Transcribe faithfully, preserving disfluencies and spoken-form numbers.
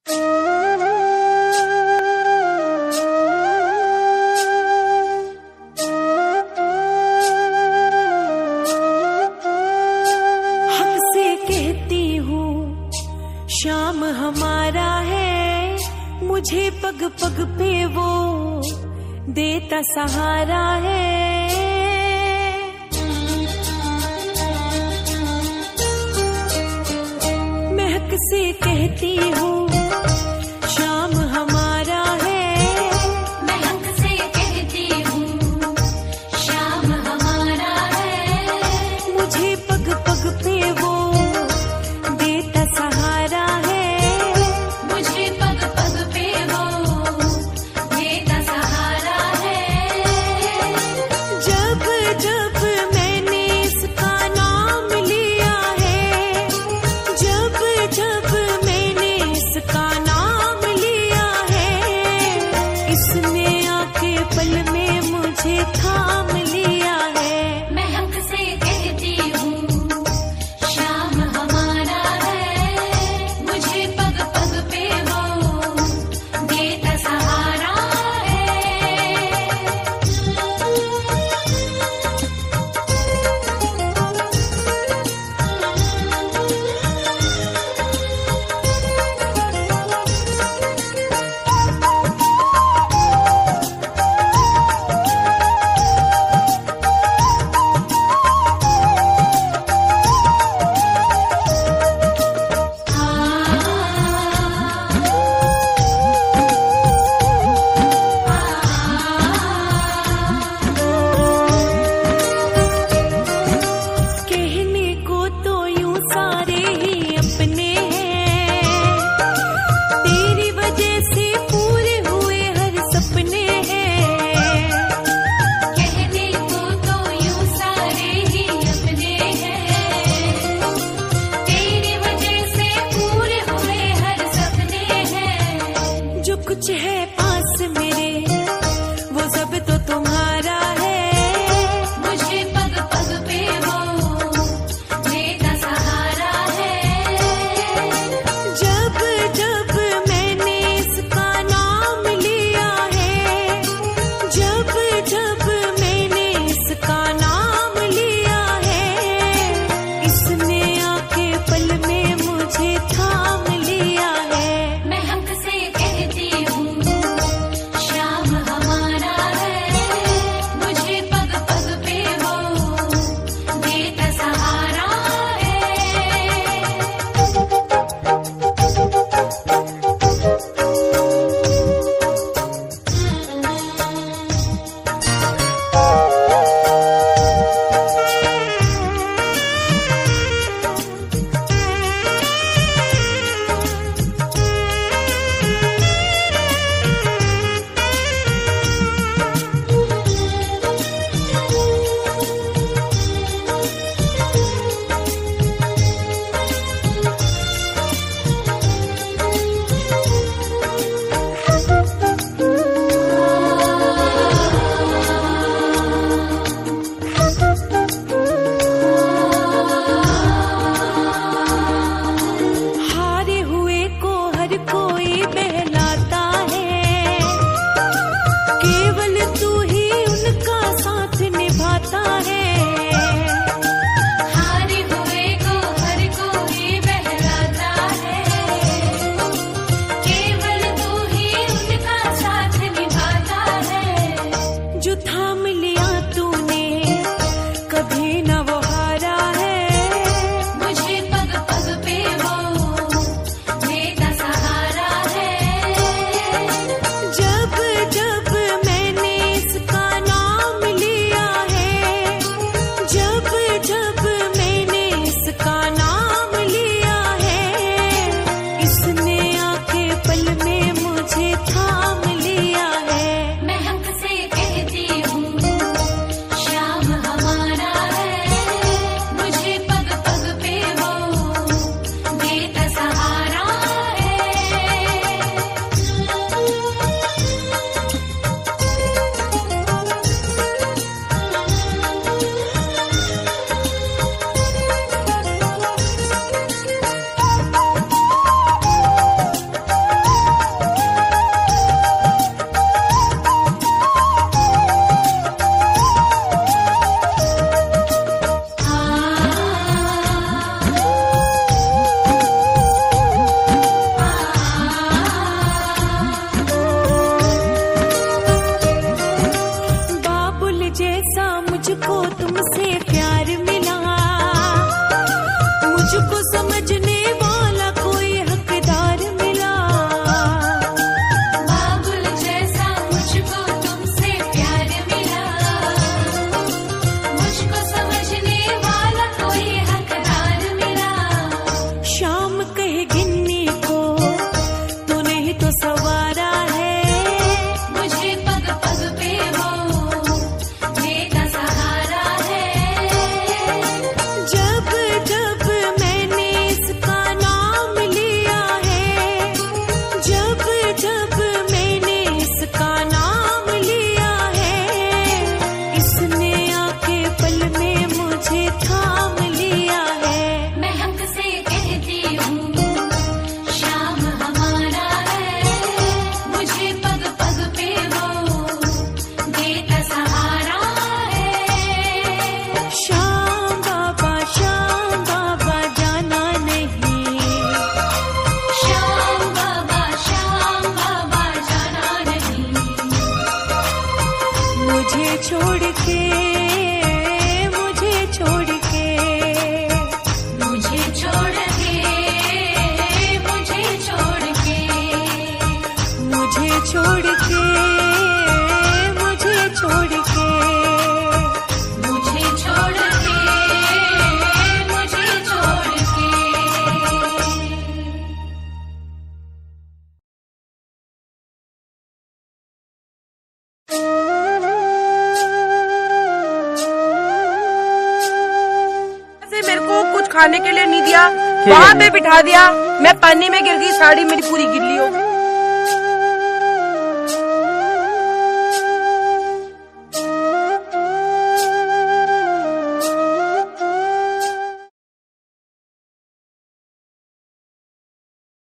शाम हमारा है, मुझे पग पग पे वो देता सहारा है। महक से कहती हूँ शाम हमारा है, महक से कहती हूँ शाम हमारा है। मुझे पग पग पे वो देता सहारा है, मुझे पग पग पे वो देता सहारा है। जब जब मैंने इसका नाम लिया है, जब जब मैंने मुझको समझने वाला कोई हकदार मिला। बाबुल जैसा मुझको तुमसे प्यार मिला। मुझको समझने वाला कोई हकदार मिला। शाम कहे गिन्नी को तूने ही तो सवारा है। मुझे पग पग पे वो देता सहारा है। जब जब मैंने इसका नाम लिया है, जब जब मैंने इसका नाम लिया है, इसने आके पल में मुझे थाम लिया है। मैं हक से कहती हूँ शाम हमारा है। मुझे पग पग पे वो देता सहारा है। श्याम बाबा श्याम बाबा जाना नहीं, श्याम बाबा श्याम बाबा जाना नहीं। मुझे छोड़ के मुझे छोड़ के मुझे छोड़ के मुझे छोड़ के मुझे छोड़ के मुझे छोड़ के मुझे छोड़ के मुझे छोड़ के। से मेरे को कुछ खाने के लिए नहीं दिया, वहाँ पे बिठा दिया, मैं पानी में गिर गई, साड़ी मेरी पूरी गिल्ली हो गई।